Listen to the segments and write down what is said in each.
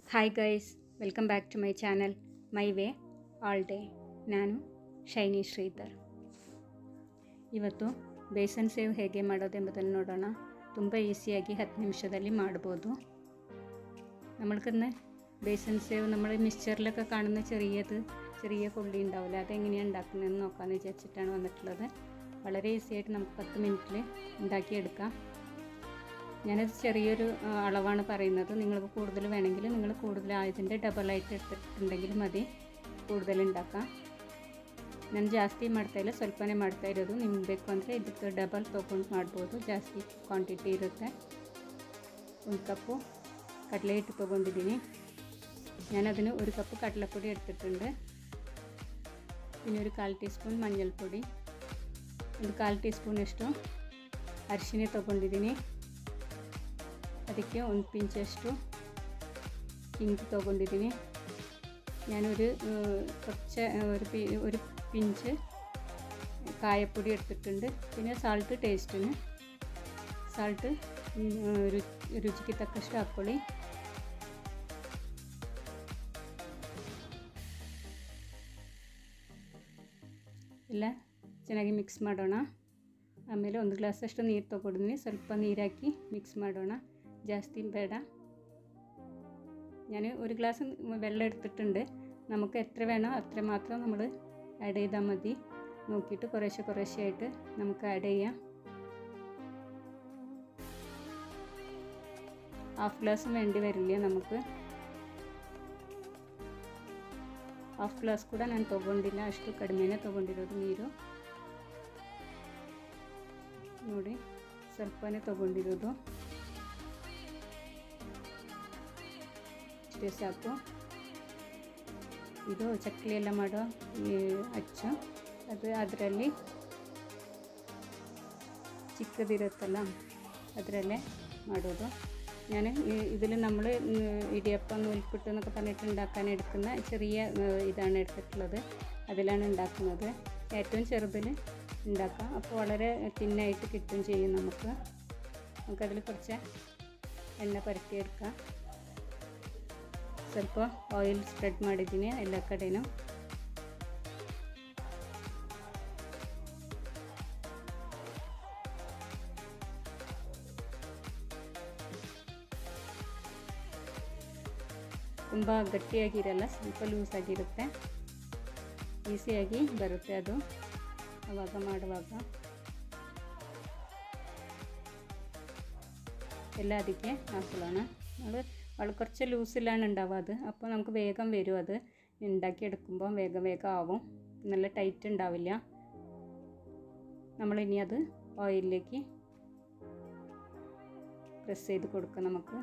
Hi guys, welcome back to my channel my way all day. ನಾನು ಶೈನಿ ಶ್ರೀಧರ್. ಇವತ್ತು besan save ಹೇಗೆ ಮಾಡೋದೆಂಬುದನ್ನು ನೋಡೋಣ. ತುಂಬ ಈಸಿಯಾಗಿ 10 നിമിഷದಲ್ಲಿ ಮಾಡ್ಬೋದು. നമ്മൾക്കിന്ന് ബേസൻ സേവ് നമ്മൾ മിക്സ്ചറിലൊക്കെ കാണുന്ന ചെറിയ കൊള്ളി ഉണ്ടാവില്ല, അതെങ്ങനെയാണ് ഉണ്ടാക്കുന്നതെന്ന് നോക്കാമെന്ന് വിചാരിച്ചിട്ടാണ് വന്നിട്ടുള്ളത്. വളരെ ഈസിയായിട്ട് നമുക്ക് 10 മിനിറ്റിൽ ഉണ്ടാക്കിയെടുക്കാം. ഞാനത് ചെറിയൊരു അളവാണ് പറയുന്നത്. നിങ്ങൾക്ക് കൂടുതൽ വേണമെങ്കിൽ നിങ്ങൾ കൂടുതൽ ಆಯതിൻ്റെ ಡಬಲಾയിട്ട് എടുത്തിട്ടുണ്ടെങ്കിൽ ಮದಿ കൂടുതൽ ഉണ്ടാക്കാം. ನಾನು ಜಾಸ್ತಿ ಮಾಡ್ತಾಯಿಲ್ಲ, ಸ್ವಲ್ಪನೇ ಮಾಡ್ತಾ ಇರೋದು. ನಿಮ್ಗೆ ಬೇಕು ಅಂದರೆ ಇದಕ್ಕೆ ಡಬಲ್ ತೊಗೊಂಡು ಮಾಡ್ಬೋದು, ಜಾಸ್ತಿ ಕ್ವಾಂಟಿಟಿ ಇರುತ್ತೆ. 1 ಕಪ್ಪು ಕಡಲೆ ಹಿಟ್ಟು ತೊಗೊಂಡಿದ್ದೀನಿ. ഞാനതിന് 1 കപ്പ് കടലപ്പൊടി എടുത്തിട്ടുണ്ട്. പിന്നെ ഒരു 1/4 ടീസ്പൂൺ മഞ്ഞൾപ്പൊടി, ಒಂದು 1/4 ಟೀಸ್ಪೂನಷ್ಟು ಅರಿಶಿನ ತೊಗೊಂಡಿದ್ದೀನಿ. ಅದಕ್ಕೆ 1 ಪಿಂಚಷ್ಟು ಹಿಂಗು ತೊಗೊಂಡಿದ್ದೀನಿ. ഞാനൊരു ഒരു പിഞ്ച് കായപ്പൊടി എടുത്തിട്ടുണ്ട്. പിന്നെ സാൾട്ട് ടേസ്റ്റിന്, സാൾട്ട് രുചിക്ക് ತಕ್ಕಷ್ಟು ಹಾಕ್ಕೊಳ್ಳಿ. ಎಲ್ಲ ಚೆನ್ನಾಗಿ ಮಿಕ್ಸ್ ಮಾಡೋಣ. ಆಮೇಲೆ 1 ಗ್ಲಾಸಷ್ಟು ನೀರು ತೊಗೊಂಡಿದ್ದೀನಿ. ಸ್ವಲ್ಪ ನೀರು ಹಾಕಿ ಮಿಕ್ಸ್ ಮಾಡೋಣ, ಜಾಸ್ತಿ ಬೇಡ. ഞാൻ 1 ഗ്ലാസ് വെള്ളം എടുത്തിട്ടുണ്ട്. നമുക്ക് എത്ര വേണോ അത്ര മാത്രം നമ്മൾ ആഡ് ചെയ്താൽ മതി. നോക്കിയിട്ട് കുറേശ്ശെ ആയിട്ട് നമുക്ക് ആഡ് ചെയ്യാം. 1/2 ഗ്ലാസ് വേണ്ടി വരില്ല നമുക്ക്. 1/2 ಗ್ಲಾಸ್ ಕೂಡ ನಾನು ತೊಗೊಂಡಿಲ್ಲ, ಅಷ್ಟು ಕಡಿಮೆನೇ ತೊಗೊಂಡಿರೋದು ನೀರು. ನೋಡಿ, ಸ್ವಲ್ಪನೇ ತೊಗೊಂಡಿರೋದು, ಇಷ್ಟೇ ಸಾಕು. ಇದು ಚಕ್ಕಲಿ ಎಲ್ಲ ಮಾಡೋ ಅಚ್ಚು, ಅದರಲ್ಲಿ ಚಿಕ್ಕದಿರುತ್ತಲ್ಲ ಅದರಲ್ಲೇ ಮಾಡೋದು. ഞാൻ ഇതിൽ നമ്മൾ ഇടിയപ്പം നൂൽപുട്ട് എന്നൊക്കെ പറഞ്ഞിട്ട് ഉണ്ടാക്കാൻ എടുക്കുന്ന ചെറിയ ഇതാണ് എടുത്തിട്ടുള്ളത്, അതിലാണ് ഉണ്ടാക്കുന്നത്. ഏറ്റവും ചെറുതിൽ ഉണ്ടാക്കാം, അപ്പോൾ വളരെ തിന്നായിട്ട് കിട്ടും ചെയ്യും. നമുക്കതിൽ കുറച്ച് എണ്ണ ಪರಟಿയെടുക്കാം. ಸ್ವಲ್ಪ ಆಯಿಲ್ ಸ್ಪ್ರೆಡ್ ಮಾಡಿದ್ದೀನಿ ಎಲ್ಲ ಕಡೆನೂ. ತುಂಬ ಗಟ್ಟಿಯಾಗಿರಲ್ಲ, ಸ್ವಲ್ಪ ಲೂಸಾಗಿರುತ್ತೆ. ಈಸಿಯಾಗಿ ಬರುತ್ತೆ ಅದು ಆವಾಗ ಮಾಡುವಾಗ. ಎಲ್ಲ ಅದಕ್ಕೆ ಹಾಕೊಳ್ಳೋಣ. നമ്മൾ കുറച്ച് ലൂസിലാണ് ഉണ്ടാവുക അത്, അപ്പോൾ നമുക്ക് വേഗം വരും. അത് ഉണ്ടാക്കിയെടുക്കുമ്പോൾ വേഗം ആവും, നല്ല ടൈറ്റ് ഉണ്ടാവില്ല. നമ്മളിനി അത് ഓയിലിലേക്ക് പ്രസ് ചെയ്ത് കൊടുക്കാം. നമുക്ക്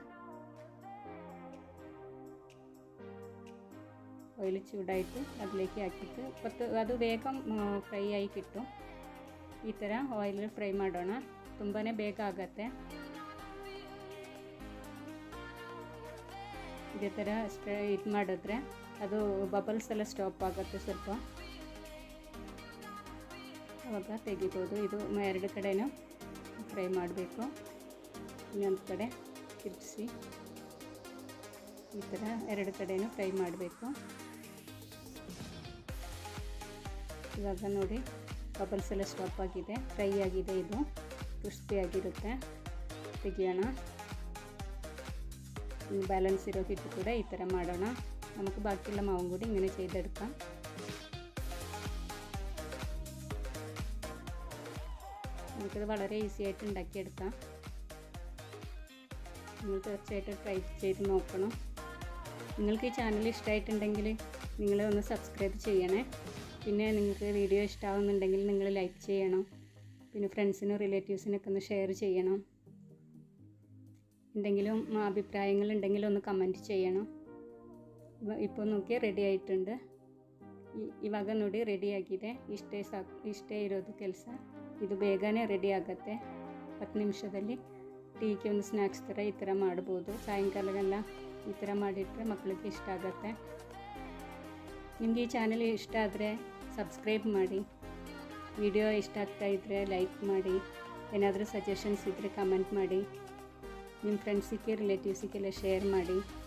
ഓയിൽ ചൂടായിട്ട് അതിലേക്ക് ಹಾಕಿಟ್ಟು ಅದು വേഗം ಫ್ರೈ ಆಗಿ കിട്ടും. ಈ ಥರ ಆಯಿಲ್ ಫ್ರೈ ಮಾಡೋಣ, ತುಂಬಾ ಬೇಗ ಆಗುತ್ತೆ. ಇದೇ ಥರ ಇದು ಮಾಡಿದ್ರೆ ಅದು ಬಬಲ್ಸ್ ಎಲ್ಲ ಸ್ಟಾಪ್ ಆಗುತ್ತೆ ಸ್ವಲ್ಪ, ಆವಾಗ ತೆಗಿಬೋದು. ಇದು 2 ಕಡೆನೂ ಫ್ರೈ ಮಾಡಬೇಕು. ಇನ್ನೊಂದು ಕಡೆ ತಿರುಗಿಸಿ ಈ ಥರ 2 ಕಡೆನೂ ಫ್ರೈ ಮಾಡಬೇಕು. ಇವಾಗ ನೋಡಿ, ಬಬಲ್ಸ್ ಎಲ್ಲ ಸ್ಟಾಪ್ ಆಗಿದೆ, ಫ್ರೈ ಆಗಿದೆ. ಇದು ಕ್ರಿಸ್ಪಿಯಾಗಿರುತ್ತೆ. ತೆಗಿಯೋಣ. ಬ್ಯಾಲೆನ್ಸ್ ಇರೋ ಹಿಟ್ಟು ಕೂಡ ಈ ಥರ ಮಾಡೋಣ. നമുക്ക് ബാക്കിയുള്ള മാവും കൂടി ഇങ്ങനെ ചെയ്തെടുക്കാം. നമുക്കിത് വളരെ ഈസി ആയിട്ട് ഉണ്ടാക്കിയെടുക്കാം. നിങ്ങൾ തീർച്ചയായിട്ടും ട്രൈ ചെയ്ത് നോക്കണം. നിങ്ങൾക്ക് ഈ ചാനൽ ഇഷ്ടമായിട്ടുണ്ടെങ്കിൽ നിങ്ങൾ ഒന്ന് സബ്സ്ക്രൈബ് ചെയ്യണേ. പിന്നെ നിങ്ങൾക്ക് വീഡിയോ ഇഷ്ടമാവുന്നുണ്ടെങ്കിൽ നിങ്ങൾ ലൈക്ക് ചെയ്യണം. പിന്നെ ഫ്രണ്ട്സിനും റിലേറ്റീവ്സിനൊക്കെ ഒന്ന് ഷെയർ ചെയ്യണം. എന്തെങ്കിലും അഭിപ്രായങ്ങളുണ്ടെങ്കിൽ ഒന്ന് ಕಮೆಂಟ್ ചെയ്യണം. ഇപ്പോൾ ನೋക്കി ರೆಡಿ ಆಯಿട്ടുണ്ട്. ಇವಾಗ ನೋಡಿ ರೆಡಿ ಆಗಿದೆ. ಇಷ್ಟೇ ಇರೋದು ಕೆಲಸ. ಇದು ಬೇಗನೆ ರೆಡಿ ಆಗುತ್ತೆ 10 ನಿಮಿಷದಲ್ಲಿ. ಟೀಗೆ ಒಂದು ಸ್ನ್ಯಾಕ್ಸ್ ಥರ ಈ ಥರ ಮಾಡ್ಬೋದು. ಸಾಯಂಕಾಲವೆಲ್ಲ ಈ ಥರ ಮಾಡಿಟ್ರೆ ಮಕ್ಕಳಿಗೆ ಇಷ್ಟ ಆಗುತ್ತೆ. ನಿಮಗೆ ಈ ಚಾನಲ್ ಇಷ್ಟ ಆದರೆ ಸಬ್ಸ್ಕ್ರೈಬ್ ಮಾಡಿ. ವಿಡಿಯೋ ಇಷ್ಟ ಆಗ್ತಾ ಇದ್ದರೆ ಲೈಕ್ ಮಾಡಿ. ಏನಾದರೂ ಸಜೆಷನ್ಸ್ ಇದ್ದರೆ ಕಮೆಂಟ್ ಮಾಡಿ. ನಿಮ್ಮ ಫ್ರೆಂಡ್ಸಿಗೆ ರಿಲೇಟಿವ್ಸಿಗೆಲ್ಲ ಶೇರ್ ಮಾಡಿ.